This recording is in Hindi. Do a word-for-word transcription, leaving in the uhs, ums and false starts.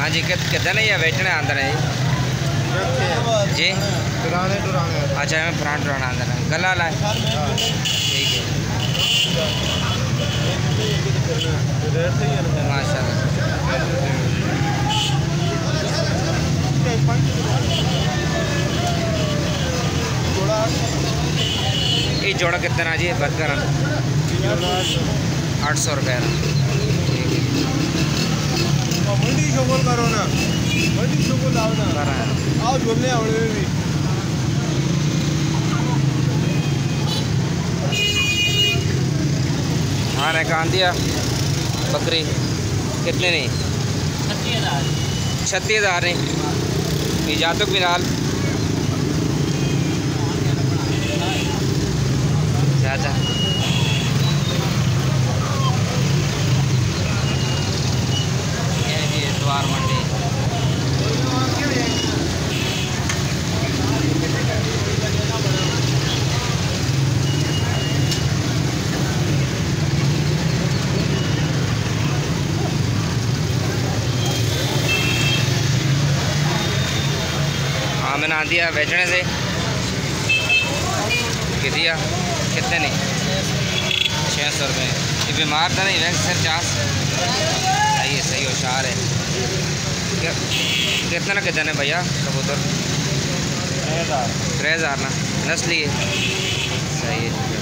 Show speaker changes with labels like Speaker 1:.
Speaker 1: हाँ जी, कितने नहीं ये बेचने अंदर है जी?
Speaker 2: पुराने पुराने
Speaker 1: अच्छा मैं पुराना पुराना अंदर है गला लाए ठीक है माशाल्लाह। ये जोड़ा कितना जी बर्गर? आठ सौ रुपये
Speaker 2: मंडी शोगल करो ना, मंडी शोगल आओ ना, आओ जोड़ने आवड़े भी।
Speaker 1: हाँ ने कहाँ दिया बकरी कितने नहीं?
Speaker 3: छत्तीस हज़ार
Speaker 1: छत्तीस हज़ार नहीं जातुक भी नाल चाचा द्वार मंडी हाँ मैंने आ दिया बेचने से कि दिया कितने नहीं? छः सौ रुपये। ये बीमार था नहीं वैसे सर चास सही है सही होशियार है। कितना ना कितने भैया कबूतर?
Speaker 2: त्रै हज़ार
Speaker 1: त्रै हज़ार ना नस्ली है सही है।